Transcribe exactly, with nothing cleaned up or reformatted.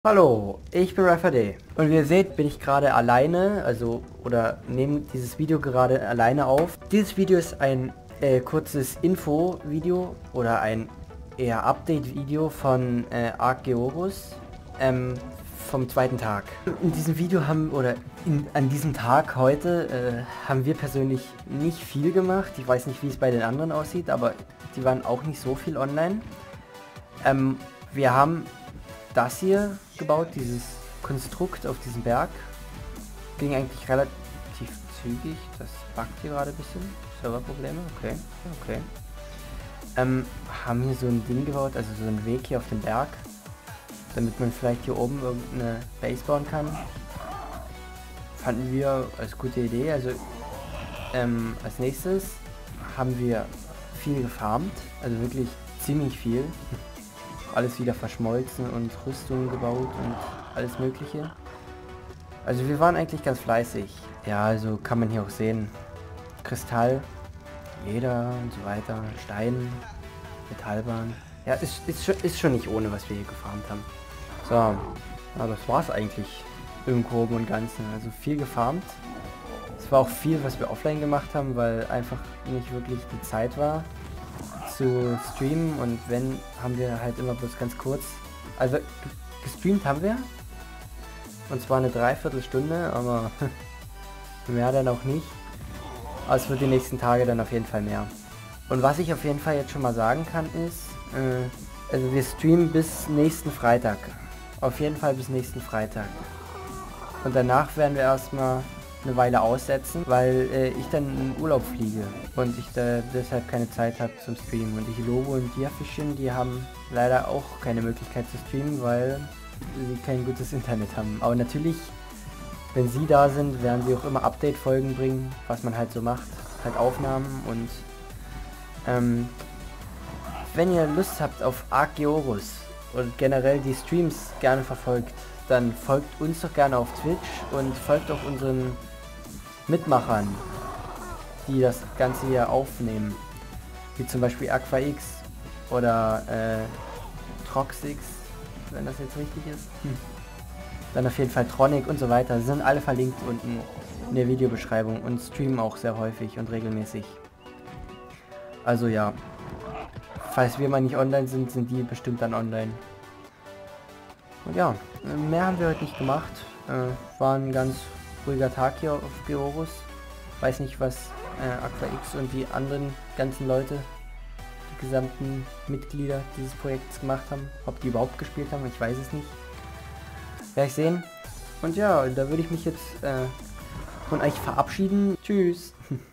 Hallo, ich bin RafferD und wie ihr seht, bin ich gerade alleine, also oder nehme dieses Video gerade alleine auf. Dieses Video ist ein äh, kurzes Info-Video oder ein eher Update-Video von äh, Arceorus ähm, vom zweiten Tag. In diesem Video haben, oder in, an diesem Tag heute, äh, haben wir persönlich nicht viel gemacht. Ich weiß nicht, wie es bei den anderen aussieht, aber die waren auch nicht so viel online. Ähm, wir haben das hier gebaut, dieses Konstrukt auf diesem Berg. Ging eigentlich relativ zügig. Das buggt hier gerade ein bisschen. Serverprobleme, okay. Okay. Ähm, haben hier so ein Ding gebaut, also so einen Weg hier auf dem Berg. Damit man vielleicht hier oben irgendeine Base bauen kann. Fanden wir als gute Idee. Also ähm, als nächstes haben wir viel gefarmt. Also wirklich ziemlich viel. Alles wieder verschmolzen und Rüstungen gebaut und alles mögliche. Also wir waren eigentlich ganz fleißig. Ja, also kann man hier auch sehen. Kristall, Leder und so weiter, Stein, Metallbahn. Ja, ist, ist, schon, ist schon nicht ohne, was wir hier gefarmt haben. So, ja, das war's eigentlich im Groben und Ganzen. Also viel gefarmt. Es war auch viel, was wir offline gemacht haben, weil einfach nicht wirklich die Zeit war zu streamen, und wenn, haben wir halt immer bloß ganz kurz, also gestreamt haben wir, und zwar eine Dreiviertelstunde, aber mehr dann auch nicht, aber es wird die nächsten Tage dann auf jeden Fall mehr. Und was ich auf jeden Fall jetzt schon mal sagen kann ist, äh, also wir streamen bis nächsten Freitag, auf jeden Fall bis nächsten Freitag, und danach werden wir erstmal eine Weile aussetzen, weil äh, ich dann in Urlaub fliege und ich da deshalb keine Zeit habe zum Streamen. Und ich Lobo und Diafischchen, die haben leider auch keine Möglichkeit zu streamen, weil sie kein gutes Internet haben. Aber natürlich, wenn sie da sind, werden sie auch immer Update-Folgen bringen, was man halt so macht, halt Aufnahmen. Und ähm, wenn ihr Lust habt auf Arceorus und generell die Streams gerne verfolgt, dann folgt uns doch gerne auf Twitch und folgt auch unseren Mitmachern, die das Ganze hier aufnehmen, wie zum Beispiel AquaX oder äh, Troxix, wenn das jetzt richtig ist. Hm. Dann auf jeden Fall Tronic und so weiter. Sie sind alle verlinkt unten in der Videobeschreibung und streamen auch sehr häufig und regelmäßig. Also ja, falls wir mal nicht online sind, sind die bestimmt dann online. Und ja, mehr haben wir heute nicht gemacht. Äh, war ein ganz ruhiger Tag hier auf Arceorus. Weiß nicht, was äh, AquaX und die anderen ganzen Leute, die gesamten Mitglieder dieses Projekts gemacht haben. Ob die überhaupt gespielt haben, ich weiß es nicht. Werde ich sehen. Und ja, da würde ich mich jetzt äh, von euch verabschieden. Tschüss.